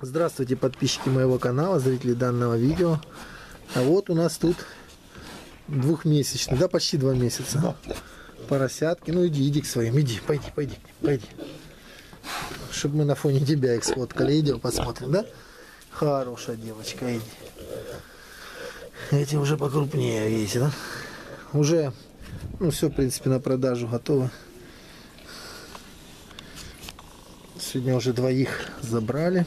Здравствуйте, подписчики моего канала, зрители данного видео. А вот у нас тут двухмесячный, да, почти 2 месяца. Поросятки. Ну иди к своим, иди, пойди. Чтобы мы на фоне тебя их сфоткали. Идем посмотрим, да? Хорошая девочка, иди. Эти уже покрупнее, видите, да? Уже, ну все, в принципе, на продажу готово. Сегодня уже 2 забрали.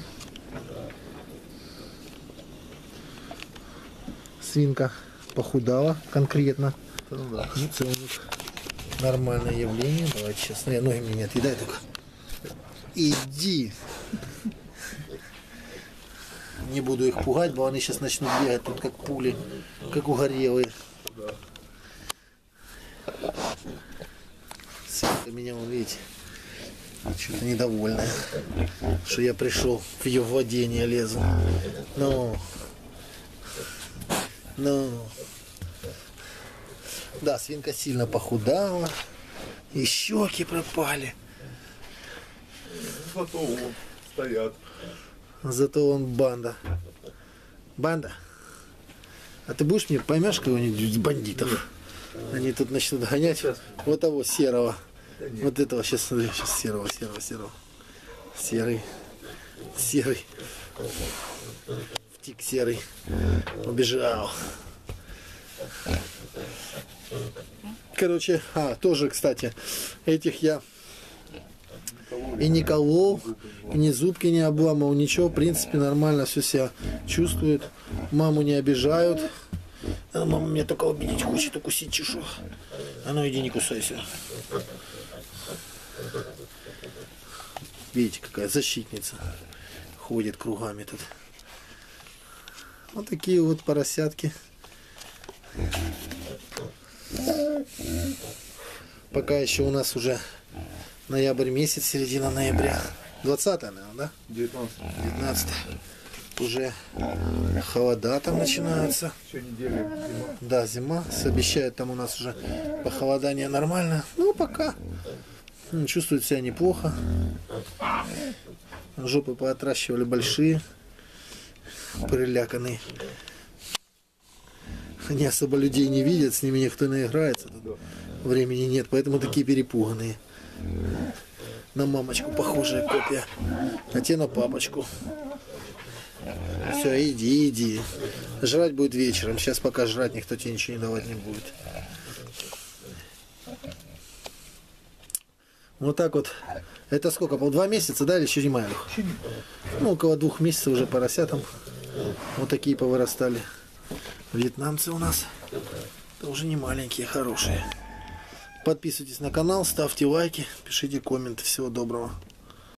Свинка похудала конкретно. Ну, это у них нормальное явление. Давайте сейчас. Ноги мне не отъедай только. Иди. Не буду их пугать, бо они сейчас начнут бегать тут как пули, как угорелые. Свинка меня, вон, видите, что-то недовольная, что я пришел в ее владение, лезу. Да, свинка сильно похудала, и щеки пропали. Зато вон стоят. Зато он банда. Банда? А ты будешь мне, поймешь кого-нибудь из бандитов? Они тут начнут гонять вот того серого. Вот этого, сейчас смотри, сейчас серого. Серый. Втик серый. Убежал. Короче, тоже, кстати, этих я и не колол, и ни зубки не обламывал, ничего, в принципе, нормально все себя чувствуют. Маму не обижают. Мама меня только обидеть хочет, укусить чешу. А ну иди, не кусайся. Видите, какая защитница ходит кругами тут. Вот такие вот поросятки. Пока еще у нас уже ноябрь месяц, середина ноября. 20, наверное, да? 19. Уже холода там начинаются. Еще неделя зима. Да, зима. Обещают там у нас уже похолодание нормально. Ну, пока. Чувствуют себя неплохо. Жопы поотращивали большие. Приляканные. Они особо людей не видят, с ними никто не играется. Времени нет, поэтому такие перепуганные. На мамочку похожая копия, а те на папочку. Все, иди. Жрать будет вечером. Сейчас пока жрать никто тебе ничего не давать не будет. Вот так вот. Это сколько? 2 месяца, да, или еще зима? Ну, около 2 месяцев уже поросятам. Вот такие повырастали. Вьетнамцы у нас. Это уже не маленькие, хорошие. Подписывайтесь на канал, ставьте лайки, пишите комменты. Всего доброго.